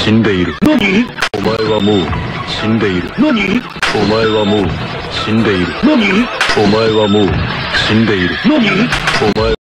死んでいる。 何？ お前はもう死んでいる。 何？ お前はもう死んでいる。 何？ お前はもう死んでいる。 何？ お前